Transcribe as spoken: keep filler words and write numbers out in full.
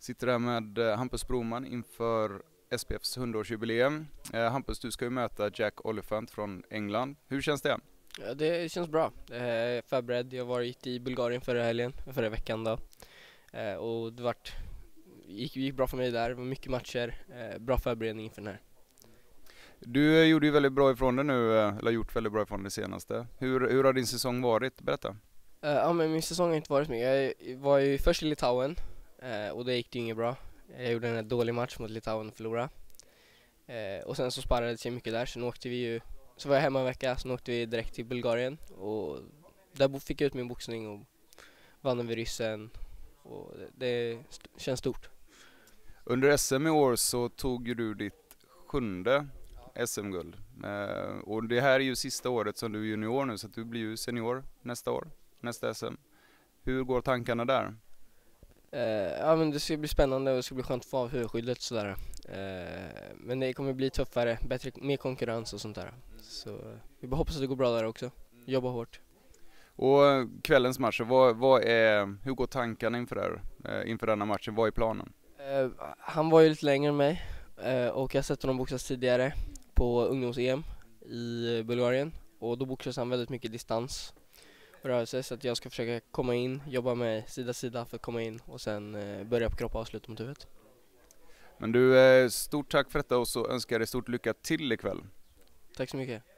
Sitter här med eh, Hampus Broman inför S P F:s hundraårsjubileum. Eh, Hampus, du ska ju möta Jack Oliphant från England. Hur känns det? Ja, det känns bra. Jag är förberedd. Jag har varit i Bulgarien förra helgen, förra veckan då. Eh, och det vart, gick, gick bra för mig där. Det var mycket matcher. Eh, bra förberedning inför den här. Du eh, gjorde ju väldigt bra ifrån det nu, eh, eller gjort väldigt bra ifrån det senaste. Hur, hur har din säsong varit? Berätta. Eh, ja, men min säsong har inte varit mycket. Jag var ju först i Litauen eh, och det gick det ju inget bra. Jag gjorde en dålig match mot Litauen och förlorade. Eh, och sen så sparade jag mycket där. Sen åkte vi ju, så var jag hemma en vecka, sen åkte vi direkt till Bulgarien. Och där fick jag ut min boxning och vann över ryssen. Och det, det st- känns stort. Under S M i år så tog ju du ditt sjunde S M-guld. Eh, och det här är ju sista året som du är junior nu, så att du blir ju senior nästa år, nästa S M. Hur går tankarna där? Eh, ja, men det ska bli spännande och det ska bli skönt att få av huvudskyddet sådär. Eh, men det kommer bli tuffare, bättre, mer konkurrens och sånt där. Så eh, vi bara hoppas att det går bra där också. Jobba hårt. Och eh, kvällens match, vad, vad är, hur går tankarna inför, det här, eh, inför denna matchen? Vad är planen? Eh, han var ju lite längre än mig eh, och jag har sett honom boxas tidigare på ungdoms-E M i Bulgarien. Och då boxas han väldigt mycket distans och rörelse, så att jag ska försöka komma in, jobba med sida sida för att komma in och sen eh, börja på kropp och avsluta mot huvudet. Men du, eh, stort tack för detta och så önskar jag dig stort lycka till ikväll. Tack så mycket.